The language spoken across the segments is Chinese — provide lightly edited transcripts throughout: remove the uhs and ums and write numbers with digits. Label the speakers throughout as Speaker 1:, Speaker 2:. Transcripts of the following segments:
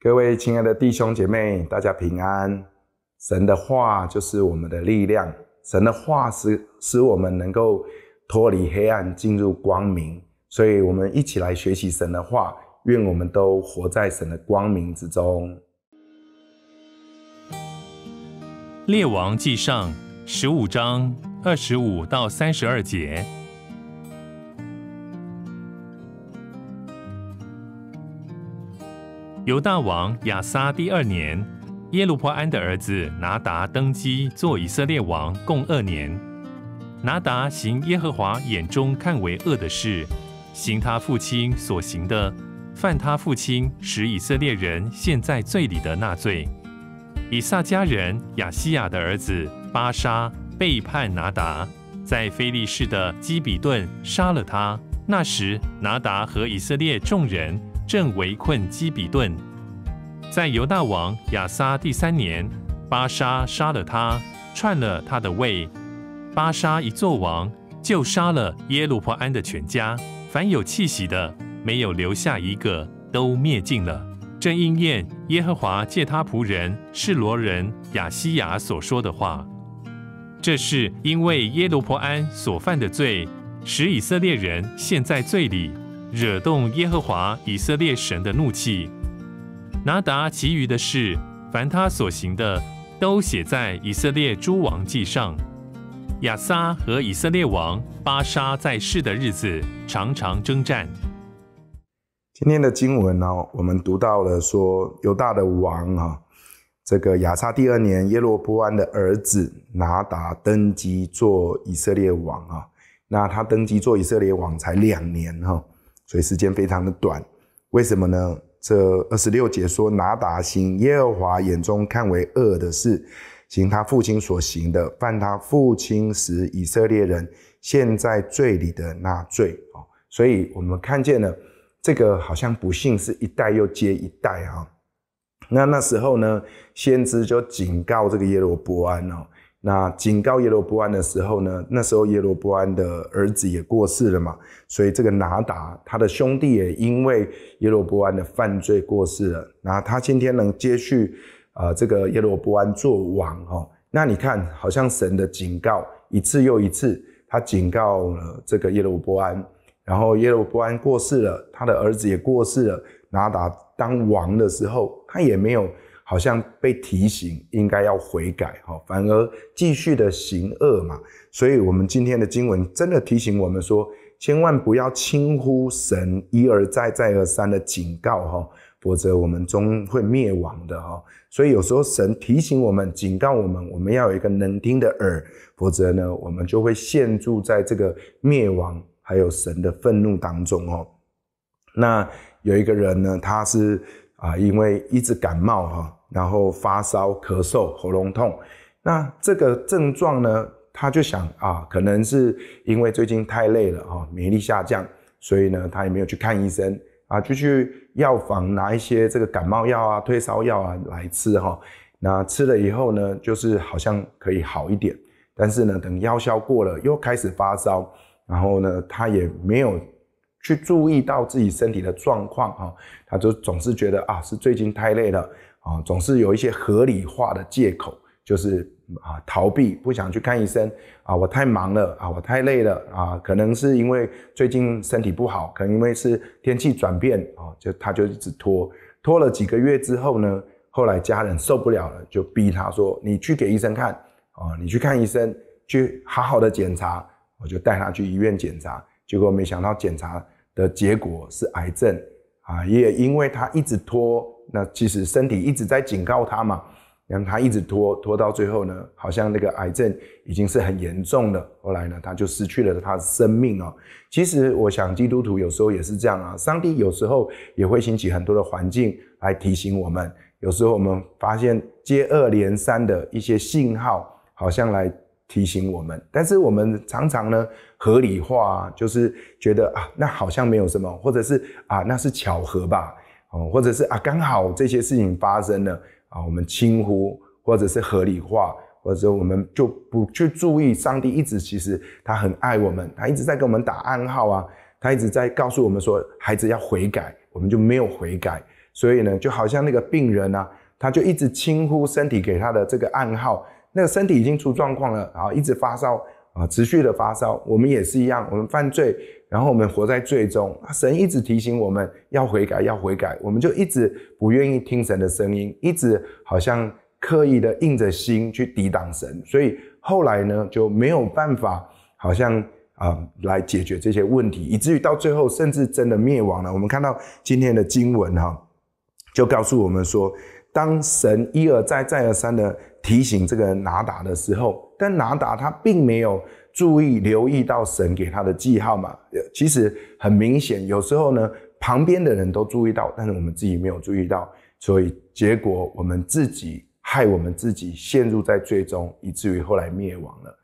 Speaker 1: 各位亲爱的弟兄姐妹，大家平安。神的话就是我们的力量，神的话使我们能够脱离黑暗，进入光明。所以我们一起来学习神的话，愿我们都活在神的光明之中。
Speaker 2: 列王纪上15章25到32节。犹大王亚撒第2年，耶罗波安的儿子拿达登基做以色列王，共2年。拿达行耶和华眼中看为恶的事，行他父亲所行的，犯他父亲使以色列人陷在罪里的那罪。以萨迦人亚西亚的儿子巴沙背叛拿达，在非利士的基比顿杀了他。那时拿达和以色列众人正围困基比顿。在犹大王亚撒第3年，巴沙杀了他，篡了他的位。巴沙一作王，就杀了耶路伯安的全家，凡有气息的，没有留下一个，都灭尽了。正应验耶和华借他仆人示罗人亚西亚所说的话。这是因为耶罗伯安所犯的罪，使以色列人陷在罪里，惹动耶和华以色列神的怒气。拿达其余的事，凡他所行的，都写在以色列诸王记上。亚撒和以色列王巴沙在世的日子，常常征战。
Speaker 1: 今天的经文呢，我们读到了说犹大的王这个亚撒第2年，耶罗波安的儿子拿达登基做以色列王那他登基做以色列王才2年所以时间非常的短。为什么呢？这26节说，拿达行耶和华眼中看为恶的事，行他父亲所行的，犯他父亲使以色列人陷在罪里的那罪。所以我们看见了这个好像不幸是一代又接一代那时候呢，先知就警告这个耶罗波安那警告耶罗波安的时候呢，那时候耶罗波安的儿子也过世了嘛，所以这个拿达他的兄弟也因为耶罗波安的犯罪过世了。那他今天能接续这个耶罗波安做王那你看好像神的警告一次又一次，他警告了这个耶罗波安，然后耶罗波安过世了，他的儿子也过世了，拿达当王的时候，他也没有好像被提醒应该要悔改反而继续的行恶嘛。所以我们今天的经文真的提醒我们说，千万不要轻忽神一而再再而三的警告否则我们终会灭亡的所以有时候神提醒我们，警告我们，我们要有一个能听的耳，否则呢，我们就会陷入在这个灭亡还有神的愤怒当中那有一个人呢，他是因为一直感冒然后发烧、咳嗽、喉咙痛，那这个症状呢，他就想可能是因为最近太累了免疫力下降，所以呢，他也没有去看医生就去药房拿一些这个感冒药退烧药来吃那吃了以后呢，就是好像可以好一点，但是呢，等药效过了，又开始发烧，然后呢，他也没有去注意到自己身体的状况他就总是觉得是最近太累了总是有一些合理化的借口，就是逃避，不想去看医生我太忙了我太累了可能是因为最近身体不好，可能因为是天气转变他就一直拖了几个月之后呢，后来家人受不了了，就逼他说，你去给医生看你去看医生，去好好的检查。我就带他去医院检查，结果没想到检查的结果是癌症也因为他一直拖，那其实身体一直在警告他嘛，让他一直拖到最后呢，好像那个癌症已经是很严重了，后来呢，他就失去了他的生命其实我想基督徒有时候也是这样上帝有时候也会兴起很多的环境来提醒我们，有时候我们发现接二连三的一些信号好像来提醒我们，但是我们常常呢合理化就是觉得那好像没有什么，或者是那是巧合吧或者是刚好这些事情发生了我们轻忽，或者是合理化，或者我们就不去注意上帝一直其实他很爱我们，他一直在给我们打暗号他一直在告诉我们说孩子要悔改，我们就没有悔改， 所以呢，就好像那个病人啊，他就一直轻呼身体给他的这个暗号，那个身体已经出状况了，然后一直发烧啊，持续的发烧。我们也是一样，我们犯罪，然后我们活在罪中，神一直提醒我们要悔改，要悔改，我们就一直不愿意听神的声音，一直好像刻意的硬着心去抵挡神，所以后来呢就没有办法好像来解决这些问题，以至于到最后甚至真的灭亡了。我们看到今天的经文就告诉我们说，当神一而再再而三的提醒这个拿达的时候，但拿达他并没有留意到神给他的记号嘛。其实很明显，有时候呢旁边的人都注意到，但是我们自己没有注意到，所以结果我们自己害我们自己陷入在罪中，以至于后来灭亡了。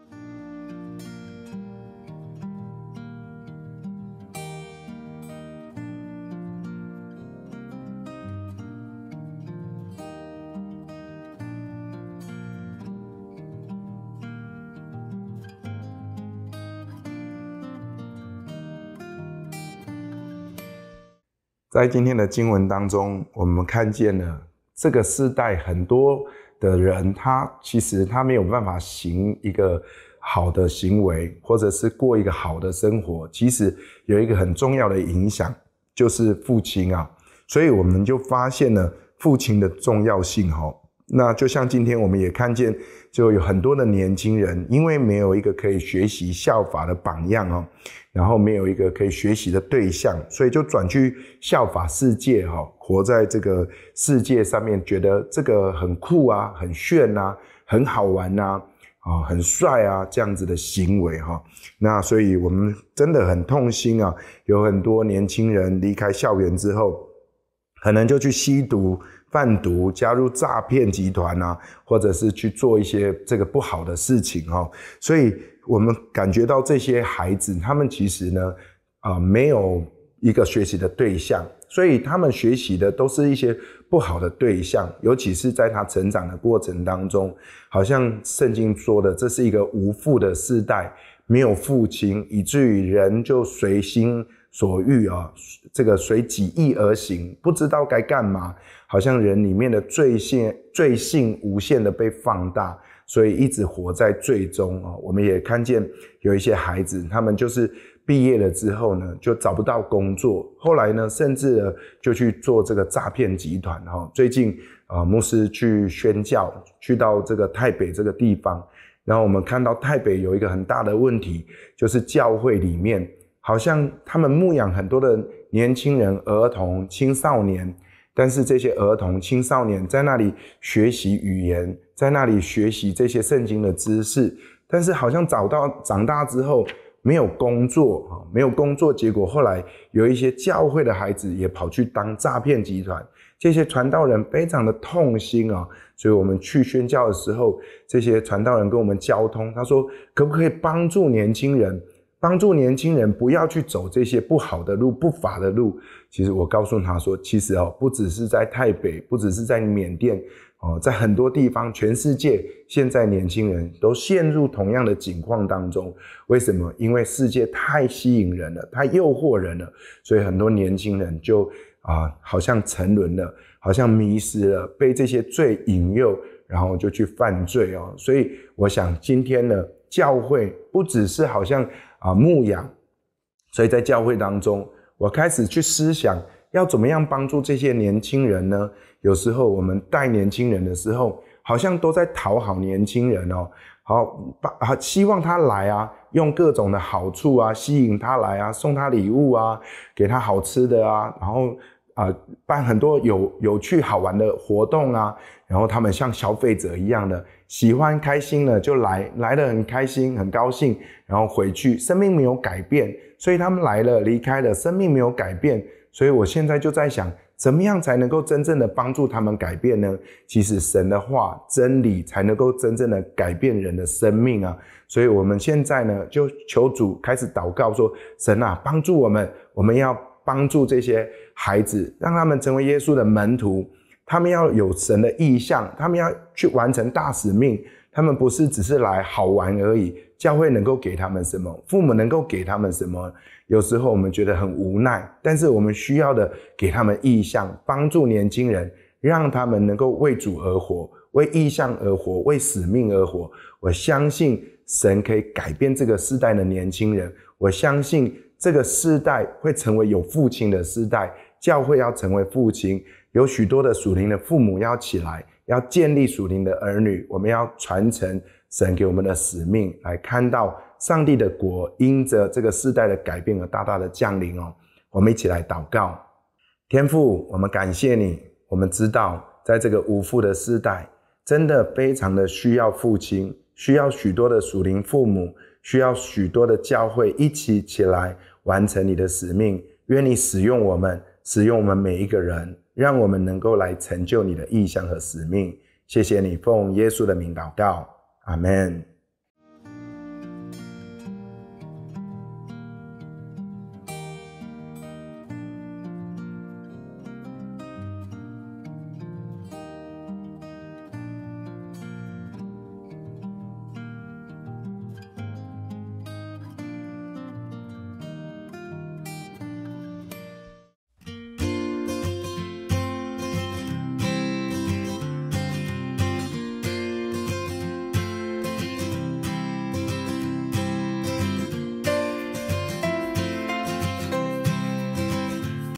Speaker 1: 在今天的经文当中，我们看见了这个世代很多的人，其实他没有办法行一个好的行为，或者是过一个好的生活，其实有一个很重要的影响，就是父亲啊。所以我们就发现了父亲的重要性。那就像今天我们也看见，就有很多的年轻人，因为没有一个可以学习效法的榜样然后没有一个可以学习的对象，所以就转去效法世界活在这个世界上面，觉得这个很酷啊，很炫啊，很好玩啊，很帅啊，这样子的行为那所以我们真的很痛心啊，有很多年轻人离开校园之后，可能就去吸毒、贩毒，加入诈骗集团啊，或者是去做一些这个不好的事情所以我们感觉到这些孩子，他们其实呢没有一个学习的对象，所以他们学习的都是一些不好的对象，尤其是在他成长的过程当中，好像圣经说的，这是一个无父的世代，没有父亲，以至于人就随心所欲这个随己意而行，不知道该干嘛，好像人里面的罪性无限的被放大，所以一直活在罪中我们也看见有一些孩子，他们就是毕业了之后呢，就找不到工作，后来呢，甚至就去做这个诈骗集团最近牧师去宣教，去到这个台北这个地方，然后我们看到台北有一个很大的问题，就是教会里面好像他们牧养很多的年轻人、儿童、青少年，但是这些儿童、青少年在那里学习语言，在那里学习这些圣经的知识，但是好像长大之后没有工作，结果后来有一些教会的孩子也跑去当诈骗集团，这些传道人非常的痛心所以我们去宣教的时候，这些传道人跟我们交通，他说可不可以帮助年轻人不要去走这些不好的路、不法的路。其实我告诉他说，其实不只是在台北，不只是在缅甸在很多地方，全世界现在年轻人都陷入同样的境况当中。为什么？因为世界太吸引人了，太诱惑人了，所以很多年轻人就好像沉沦了，好像迷失了，被这些罪引诱，然后就去犯罪所以我想今天呢，教会不只是好像牧养，所以在教会当中，我开始去思想要怎么样帮助这些年轻人呢？有时候我们带年轻人的时候，好像都在讨好年轻人希望他来用各种的好处吸引他来送他礼物给他好吃的然后办很多有趣好玩的活动然后他们像消费者一样的喜欢开心了就来得很开心很高兴，然后回去生命没有改变，所以他们来了离开了，生命没有改变。所以我现在就在想，怎么样才能够真正的帮助他们改变呢？其实神的话真理才能够真正的改变人的生命所以我们现在呢就求主开始祷告说，神帮助我们要帮助这些孩子，让他们成为耶稣的门徒，他们要有神的意向，他们要去完成大使命，他们不是只是来好玩而已， 教会能够给他们什么？父母能够给他们什么？有时候我们觉得很无奈，但是我们需要的给他们意向，帮助年轻人，让他们能够为主而活，为意向而活，为使命而活。我相信神可以改变这个世代的年轻人，我相信这个世代会成为有父亲的世代，教会要成为父亲，有许多的属灵的父母要起来，要建立属灵的儿女，我们要传承神给我们的使命，来看到上帝的国因着这个世代的改变而大大的降临哦。我们一起来祷告。天父，我们感谢你，我们知道在这个无父的世代，真的非常的需要父亲，需要许多的属灵父母，需要许多的教会一起起来完成你的使命。愿你使用我们，使用我们每一个人，让我们能够来成就你的意向和使命。谢谢你，奉耶稣的名祷告，阿们。